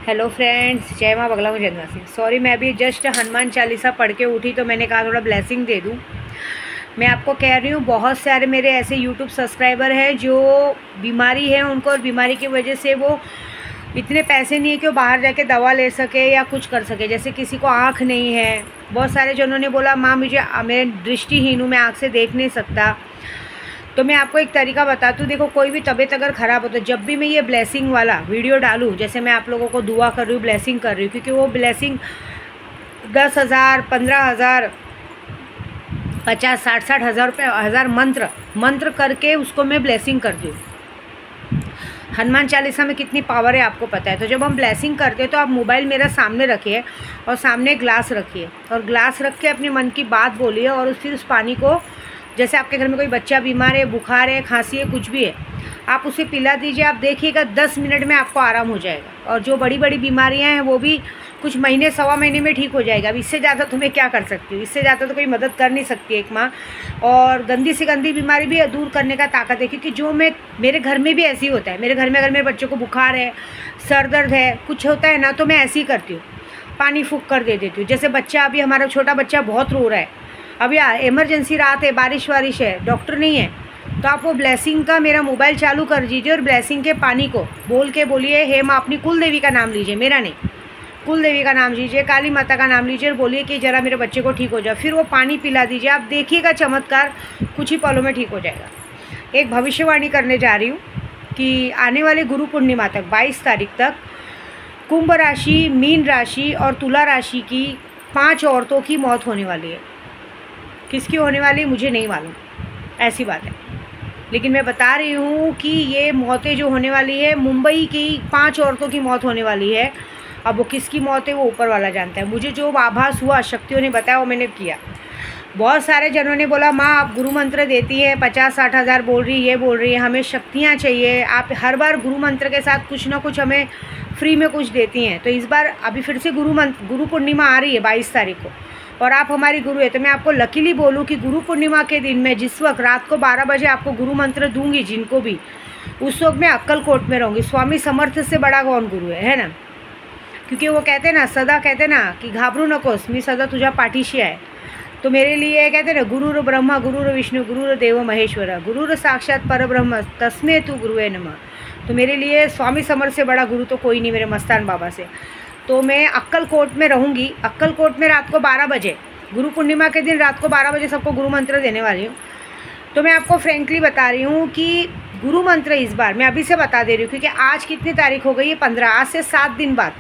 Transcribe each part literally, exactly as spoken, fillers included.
Hello friends, जय माँ बगला जय निवासी। सॉरी, मैं अभी जस्ट हनुमान चालीसा पढ़ के उठी तो मैंने कहा थोड़ा ब्लेसिंग दे दूँ। मैं आपको कह रही हूँ, बहुत सारे मेरे ऐसे यूट्यूब सब्सक्राइबर हैं जो बीमारी है उनको, और बीमारी की वजह से वो इतने पैसे नहीं है कि वो बाहर जाके दवा ले सके या कुछ कर सके। जैसे किसी को आँख नहीं है, बहुत सारे जनों ने बोला माँ मुझे, मैं दृष्टिहीन हूँ, मैं आँख से देख नहीं सकता। तो मैं आपको एक तरीका बताती हूँ। देखो, कोई भी तबीयत अगर ख़राब हो तो जब भी मैं ये ब्लेसिंग वाला वीडियो डालूँ, जैसे मैं आप लोगों को दुआ कर रही हूँ, ब्लेसिंग कर रही हूँ, क्योंकि वो ब्लेसिंग दस हज़ार पंद्रह हज़ार पचास साठ साठ हज़ार रुपये हज़ार मंत्र मंत्र करके उसको मैं ब्लेसिंग करती हूँ। हनुमान चालीसा में कितनी पावर है आपको पता है। तो जब हम ब्लेसिंग करते हैं तो आप मोबाइल मेरा सामने रखिए और सामने ग्लास रखिए और ग्लास रख के अपने मन की बात बोलिए, और फिर उस पानी को, जैसे आपके घर में कोई बच्चा बीमार है, बुखार है, खांसी है, कुछ भी है, आप उसे पिला दीजिए। आप देखिएगा दस मिनट में आपको आराम हो जाएगा। और जो बड़ी बड़ी बीमारियां हैं वो भी कुछ महीने सवा महीने में ठीक हो जाएगा। अब इससे ज़्यादा तो मैं क्या कर सकती हूँ, इससे ज़्यादा तो कोई मदद कर नहीं सकती एक माँ। और गंदी से गंदी बीमारी भी दूर करने का ताकत है, क्योंकि जो मैं, मेरे घर में भी ऐसे ही होता है। मेरे घर में अगर मेरे बच्चों को बुखार है, सर दर्द है, कुछ होता है ना, तो मैं ऐसे ही करती हूँ, पानी फूँक कर दे देती हूँ। जैसे बच्चा, अभी हमारा छोटा बच्चा बहुत रो रहा है, अभी इमरजेंसी रात है, बारिश वारिश है, डॉक्टर नहीं है, तो आप वो ब्लेसिंग का मेरा मोबाइल चालू कर दीजिए और ब्लेसिंग के पानी को बोल के बोलिए, हे माँ, अपनी कुल देवी का नाम लीजिए, मेरा नहीं, कुल देवी का नाम लीजिए, काली माता का नाम लीजिए और बोलिए कि ज़रा मेरे बच्चे को ठीक हो जाए। फिर वो पानी पिला दीजिए, आप देखिएगा चमत्कार कुछ ही पलों में ठीक हो जाएगा। एक भविष्यवाणी करने जा रही हूँ कि आने वाले गुरु पूर्णिमा तक, बाईस तारीख तक, कुंभ राशि, मीन राशि और तुला राशि की पाँच औरतों की मौत होने वाली है। किसकी होने वाली मुझे नहीं मालूम, ऐसी बात है, लेकिन मैं बता रही हूँ कि ये मौतें जो होने वाली है, मुंबई की पांच औरतों की मौत होने वाली है। अब वो किसकी मौत है वो ऊपर वाला जानता है। मुझे जो आभास हुआ, शक्तियों ने बताया, वो मैंने किया। बहुत सारे जनों ने बोला माँ आप गुरु मंत्र देती है, पचास साठ हज़ार बोल रही है, ये बोल रही है, हमें शक्तियाँ चाहिए, आप हर बार गुरु मंत्र के साथ कुछ ना कुछ हमें फ्री में कुछ देती हैं। तो इस बार अभी फिर से गुरु मंत्र, गुरु पूर्णिमा आ रही है बाईस तारीख को, और आप हमारी गुरु है, तो मैं आपको लकीली बोलूँ कि गुरु पूर्णिमा के दिन में जिस वक्त रात को बारह बजे आपको गुरु मंत्र दूंगी, जिनको भी, उस वक्त मैं अक्कलकोट में रहूँगी। स्वामी समर्थ से बड़ा कौन गुरु है, है ना? क्योंकि वो कहते ना, सदा कहते ना कि घाबरू नकोस, मी सदा तुझा पाठीशी आहे। तो मेरे लिए कहते ना, गुरुर ब्रह्मा गुरुर विष्णु गुरुर देव महेश्वरा गुरुर साक्षात परब्रह्म तस्मे तू गुरुवे नमः। तो मेरे लिए स्वामी समर्थ से बड़ा गुरु तो कोई नहीं, मेरे मस्तान बाबा से। तो मैं अक्कलकोट में रहूँगी। अक्कलकोट में रात को बारह बजे, गुरु पूर्णिमा के दिन रात को बारह बजे सबको गुरु मंत्र देने वाली हूँ। तो मैं आपको फ्रेंकली बता रही हूँ कि गुरु मंत्र इस बार मैं अभी से बता दे रही हूँ, क्योंकि आज कितनी तारीख हो गई है, पंद्रह, आज से सात दिन बाद।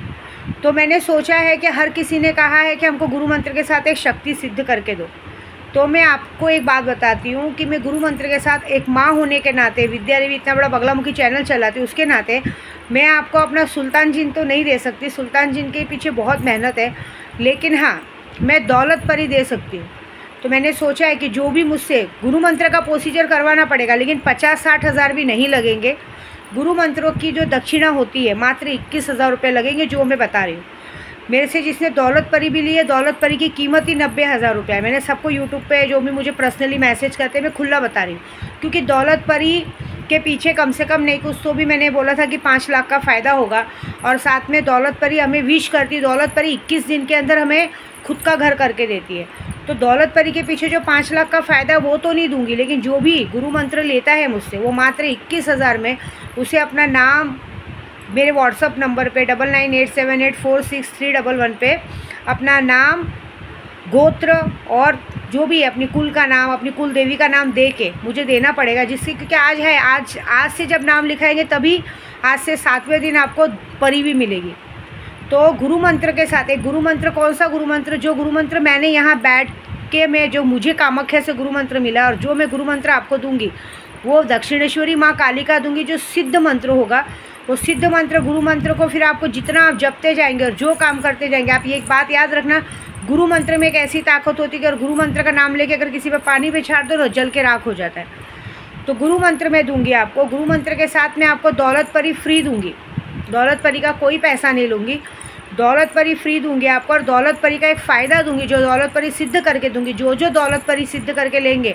तो मैंने सोचा है कि हर किसी ने कहा है कि हमको गुरु मंत्र के साथ एक शक्ति सिद्ध करके दो। तो मैं आपको एक बात बताती हूँ कि मैं गुरु मंत्र के साथ एक माँ होने के नाते, विद्या देवी इतना बड़ा बगलामुखी चैनल चलाती हूँ, उसके नाते मैं आपको अपना सुल्तान जिन तो नहीं दे सकती, सुल्तान जिन के पीछे बहुत मेहनत है, लेकिन हाँ मैं दौलत परी दे सकती हूँ। तो मैंने सोचा है कि जो भी मुझसे गुरु मंत्र का प्रोसीजर करवाना पड़ेगा, लेकिन पचास साठ हज़ार भी नहीं लगेंगे। गुरु मंत्रों की जो दक्षिणा होती है मात्र इक्कीस हज़ार रुपये लगेंगे, जो मैं बता रही हूँ। मेरे से जिसने दौलत परी भी ली है, दौलत परी की कीमत ही नब्बे हज़ार रुपये है। मैंने सबको यूट्यूब पे जो भी मुझे पर्सनली मैसेज करते हैं, मैं खुला बता रही हूँ, क्योंकि दौलत परी के पीछे कम से कम नहीं कुछ तो भी मैंने बोला था कि पाँच लाख का फ़ायदा होगा। और साथ में दौलत परी हमें विश करती है, दौलत परी इक्कीस दिन के अंदर हमें खुद का घर करके देती है। तो दौलत परी के पीछे जो पाँच लाख का फ़ायदा है वो तो नहीं दूंगी, लेकिन जो भी गुरु मंत्र लेता है मुझसे, वो मात्र इक्कीस हज़ार में उसे अपना नाम मेरे व्हाट्सअप नंबर पे double nine eight seven eight four six three double one पे अपना नाम, गोत्र और जो भी अपनी कुल का नाम, अपनी कुल देवी का नाम दे के मुझे देना पड़ेगा। जिससे, क्योंकि आज है, आज आज से जब नाम लिखाएंगे तभी आज से सातवें दिन आपको परी भी मिलेगी। तो गुरु मंत्र के साथ एक गुरु मंत्र, कौन सा गुरु मंत्र, जो गुरु मंत्र मैंने यहाँ बैठ के मैं, जो मुझे कामाख्या से गुरु मंत्र मिला, और जो मैं गुरु मंत्र आपको दूंगी वो दक्षिणेश्वरी माँ काली का दूंगी, जो सिद्ध मंत्र होगा। वो सिद्ध मंत्र, गुरु मंत्र को फिर आपको जितना आप जपते जाएंगे और जो काम करते जाएंगे, आप ये एक बात याद रखना, गुरु मंत्र में एक ऐसी ताकत होती है कि अगर गुरु मंत्र का नाम लेके अगर किसी पे पानी पे छाड़ दो तो जल के राख हो जाता है। तो गुरु मंत्र मैं दूंगी आपको। गुरु मंत्र के साथ मैं आपको दौलत परी फ्री दूंगी, दौलत परी का कोई पैसा नहीं लूँगी, दौलत परी फ्री दूंगी आपको। और दौलत परी का एक फ़ायदा दूंगी, जो दौलत परी सिद्ध करके दूंगी। जो जो दौलत परी सिद्ध करके लेंगे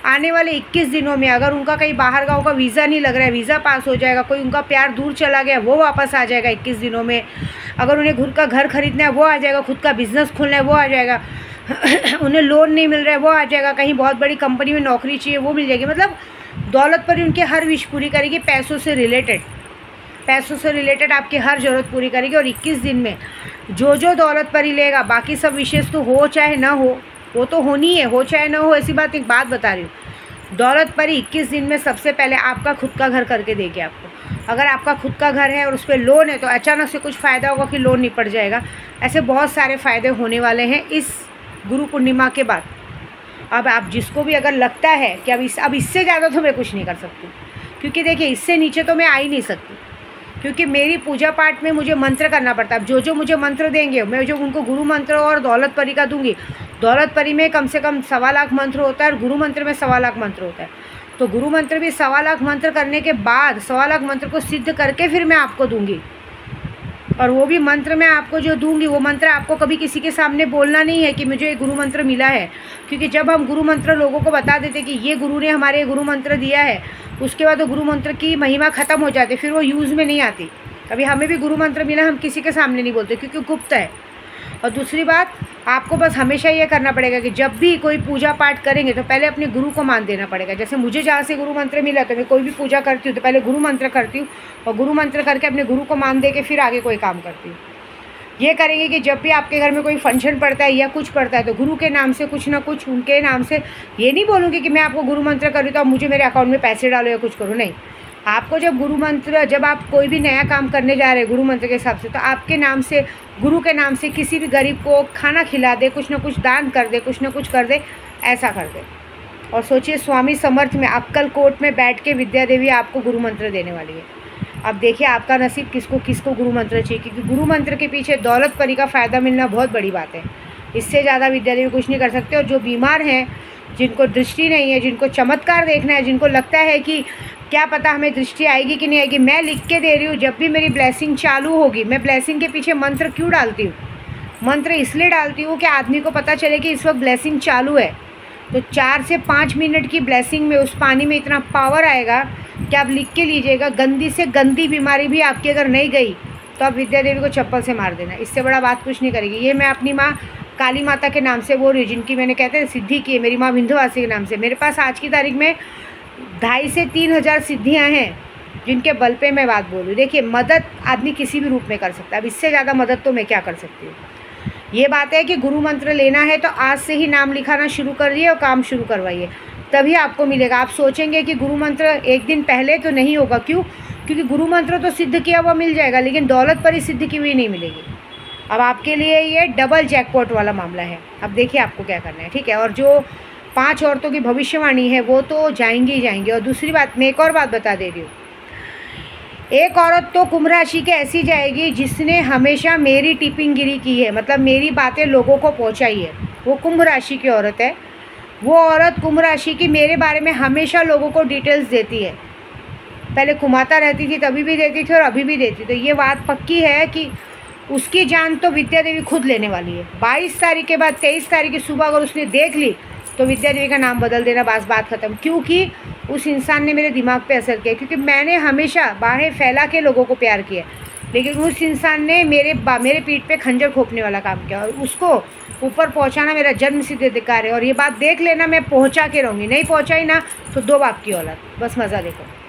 आने वाले इक्कीस दिनों में अगर उनका कहीं बाहर गाँव का वीज़ा नहीं लग रहा है, वीज़ा पास हो जाएगा। कोई उनका प्यार दूर चला गया वो वापस आ जाएगा इक्कीस दिनों में। अगर उन्हें खुद का घर खरीदना है वो आ जाएगा, खुद का बिज़नेस खोलना है वो आ जाएगा, उन्हें लोन नहीं मिल रहा है वो आ जाएगा, कहीं बहुत बड़ी कंपनी में नौकरी चाहिए वो मिल जाएगी। मतलब दौलत परी उनके हर विश पूरी करेगी, पैसों से रिलेटेड पैसों से रिलेटेड आपकी हर ज़रूरत पूरी करेगी। और इक्कीस दिन में जो जो दौलत परी लेगा, बाकी सब विशेष तो हो चाहे ना हो, वो तो होनी है, हो चाहे ना हो, ऐसी बात। एक बात बता रही हूँ, दौलत परी इक्कीस दिन में सबसे पहले आपका खुद का घर करके देगी आपको। अगर आपका खुद का घर है और उस पर लोन है तो अचानक से कुछ फ़ायदा होगा कि लोन निपट जाएगा। ऐसे बहुत सारे फ़ायदे होने वाले हैं इस गुरु पूर्णिमा के बाद। अब आप जिसको भी अगर लगता है कि अब इस अब इससे ज़्यादा तो मैं कुछ नहीं कर सकती, क्योंकि देखिए इससे नीचे तो मैं आ ही नहीं सकती, क्योंकि मेरी पूजा पाठ में मुझे मंत्र करना पड़ता है। जो जो मुझे मंत्र देंगे मैं जो उनको गुरु मंत्र और दौलत परी का दूंगी। दौलत परी में कम से कम सवा लाख मंत्र होता है और गुरु मंत्र में सवा लाख मंत्र होता है। तो गुरु मंत्र भी सवा लाख मंत्र करने के बाद सवा लाख मंत्र को सिद्ध करके फिर मैं आपको दूंगी। और वो भी मंत्र मैं आपको जो दूंगी वो मंत्र आपको कभी किसी के सामने बोलना नहीं है कि मुझे ये गुरु मंत्र मिला है, क्योंकि जब हम गुरु मंत्र लोगों को बता देते कि ये गुरु ने हमारे गुरु मंत्र दिया है, उसके बाद वो गुरु मंत्र की महिमा ख़त्म हो जाती, फिर वो यूज़ में नहीं आती। अभी हमें भी गुरु मंत्र मिला, हम किसी के सामने नहीं बोलते क्योंकि गुप्त है। और दूसरी बात, आपको बस हमेशा ये करना पड़ेगा कि जब भी कोई पूजा पाठ करेंगे तो पहले अपने गुरु को मान देना पड़ेगा। जैसे मुझे जहाँ से गुरु मंत्र मिला तो मैं कोई भी पूजा करती हूँ तो पहले गुरु मंत्र करती हूँ और गुरु मंत्र करके अपने गुरु को मान दे के फिर आगे कोई काम करती हूँ। ये करेंगे कि जब भी आपके घर में कोई फंक्शन पड़ता है या कुछ पड़ता है तो गुरु के नाम से कुछ ना कुछ उनके नाम से, ये नहीं बोलूँगी कि मैं आपको गुरु मंत्र करूँ तो आप मुझे मेरे अकाउंट में पैसे डालो या कुछ करो, नहीं। आपको जब गुरु मंत्र, जब आप कोई भी नया काम करने जा रहे हैं गुरु मंत्र के हिसाब से, तो आपके नाम से, गुरु के नाम से किसी भी गरीब को खाना खिला दे, कुछ ना कुछ दान कर दे, कुछ ना कुछ कर दे, ऐसा कर दे। और सोचिए स्वामी समर्थ में अक्कलकोट में बैठ के विद्या देवी आपको गुरु मंत्र देने वाली है। अब देखिए आपका नसीब किसको किसको गुरु मंत्र चाहिए, क्योंकि गुरु मंत्र के पीछे दौलत परी का फ़ायदा मिलना बहुत बड़ी बात है। इससे ज़्यादा विद्या देवी कुछ नहीं कर सकते। और जो बीमार हैं, जिनको दृष्टि नहीं है, जिनको चमत्कार देखना है, जिनको लगता है कि क्या पता हमें दृष्टि आएगी कि नहीं आएगी, मैं लिख के दे रही हूँ। जब भी मेरी ब्लेसिंग चालू होगी, मैं ब्लेसिंग के पीछे मंत्र क्यों डालती हूँ? मंत्र इसलिए डालती हूँ कि आदमी को पता चले कि इस वक्त ब्लेसिंग चालू है। तो चार से पाँच मिनट की ब्लेसिंग में उस पानी में इतना पावर आएगा कि आप लिख के लीजिएगा। गंदी से गंदी बीमारी भी आपकी अगर नहीं गई तो आप विद्या देवी को चप्पल से मार देना, इससे बड़ा बात कुछ नहीं करेगी। ये मैं अपनी माँ काली माता के नाम से बोल रही हूँ, जिनकी मैंने कहते हैं सिद्धि की है, मेरी माँ विंध्यवासी के नाम से। मेरे पास आज की तारीख में ढाई से तीन हज़ार सिद्धियाँ हैं जिनके बल पे मैं बात बोलूँ। देखिए मदद आदमी किसी भी रूप में कर सकता है, अब इससे ज़्यादा मदद तो मैं क्या कर सकती हूँ। ये बात है कि गुरु मंत्र लेना है तो आज से ही नाम लिखाना शुरू करिए और काम शुरू करवाइए, तभी आपको मिलेगा। आप सोचेंगे कि गुरु मंत्र एक दिन पहले तो नहीं होगा, क्यों? क्योंकि गुरु मंत्र तो सिद्ध किया हुआ मिल जाएगा, लेकिन दौलत परी सिद्ध की हुई नहीं मिलेगी। अब आपके लिए ये डबल जैकपॉट वाला मामला है। अब देखिए आपको क्या करना है, ठीक है। और जो पांच औरतों की भविष्यवाणी है वो तो जाएंगी ही जाएंगी। और दूसरी बात, मैं एक और बात बता दे रही हूँ, एक औरत तो कुंभ राशि के ऐसी जाएगी जिसने हमेशा मेरी टिपिंगगिरी की है, मतलब मेरी बातें लोगों को पहुँचाई है, वो कुंभ राशि की औरत है। वो औरत कुंभ राशि की मेरे बारे में हमेशा लोगों को डिटेल्स देती है। पहले कुमाता रहती थी तभी भी देती थी और अभी भी देती। तो ये बात पक्की है कि उसकी जान तो विद्या देवी खुद लेने वाली है। बाईस तारीख के बाद तेईस तारीख की सुबह अगर उसने देख ली तो विद्या देवी का नाम बदल देना, बस बात ख़त्म। क्योंकि उस इंसान ने मेरे दिमाग पे असर किया, क्योंकि मैंने हमेशा बाहें फैला के लोगों को प्यार किया, लेकिन उस इंसान ने मेरे मेरे पीठ पे खंजर खोपने वाला काम किया। और उसको ऊपर पहुंचाना मेरा जन्म सिद्ध अधिकार है। और ये बात देख लेना, मैं पहुंचा के रहूँगी, नहीं पहुंचाई ना तो दो बाप की औलाद, बस मज़ा देखो।